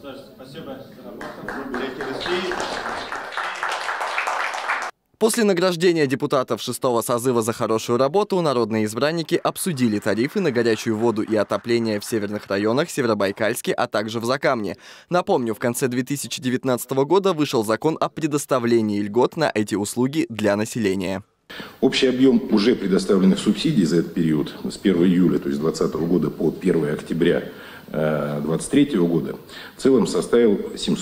Спасибо. После награждения депутатов 6-го созыва за хорошую работу народные избранники обсудили тарифы на горячую воду и отопление в северных районах, Северобайкальске, а также в Закамне. Напомню, в конце 2019 года вышел закон о предоставлении льгот на эти услуги для населения. Общий объем уже предоставленных субсидий за этот период с 1 июля, то есть 2020 года по 1 октября 2023 года в целом составил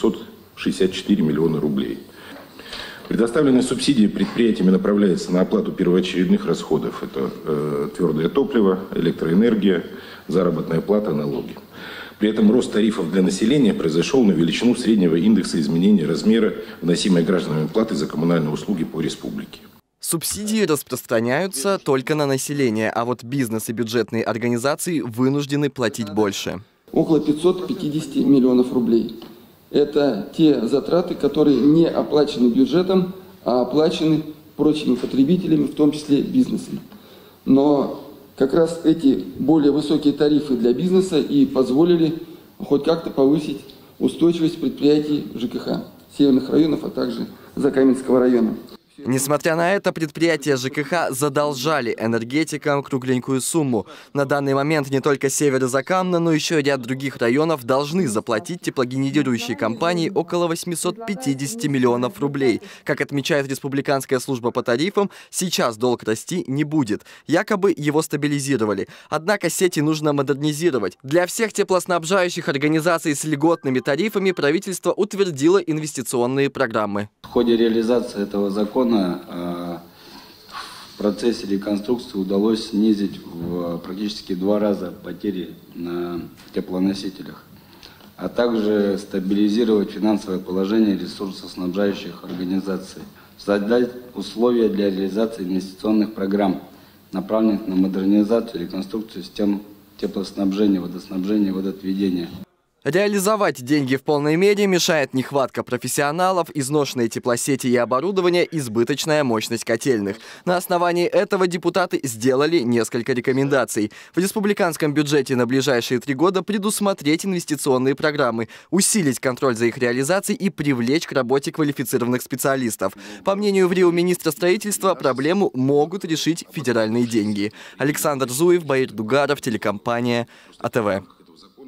764 миллиона рублей. Предоставленные субсидии предприятиями направляются на оплату первоочередных расходов. Это твердое топливо, электроэнергия, заработная плата, налоги. При этом рост тарифов для населения произошел на величину среднего индекса изменения размера вносимой гражданами платы за коммунальные услуги по республике. Субсидии распространяются только на население, а вот бизнес и бюджетные организации вынуждены платить больше. Около 550 миллионов рублей. Это те затраты, которые не оплачены бюджетом, а оплачены прочими потребителями, в том числе бизнесом. Но как раз эти более высокие тарифы для бизнеса и позволили хоть как-то повысить устойчивость предприятий ЖКХ северных районов, а также Закаменского района. Несмотря на это, предприятия ЖКХ задолжали энергетикам кругленькую сумму. На данный момент не только север Закамна, но еще и ряд других районов должны заплатить теплогенерирующие компании около 850 миллионов рублей. Как отмечает Республиканская служба по тарифам, сейчас долг расти не будет. Якобы его стабилизировали. Однако сети нужно модернизировать. Для всех теплоснабжающих организаций с льготными тарифами правительство утвердило инвестиционные программы. В ходе реализации этого закона в процессе реконструкции удалось снизить практически 2 раза потери на теплоносителях, а также стабилизировать финансовое положение ресурсоснабжающих организаций, создать условия для реализации инвестиционных программ, направленных на модернизацию и реконструкцию систем теплоснабжения, водоснабжения и водоотведения. Реализовать деньги в полной мере мешает нехватка профессионалов, изношенные теплосети и оборудование, избыточная мощность котельных. На основании этого депутаты сделали несколько рекомендаций. В республиканском бюджете на ближайшие 3 года предусмотреть инвестиционные программы, усилить контроль за их реализацией и привлечь к работе квалифицированных специалистов. По мнению в Рио министра строительства, проблему могут решить федеральные деньги. Александр Зуев, Баир Дугаров, телекомпания АТВ.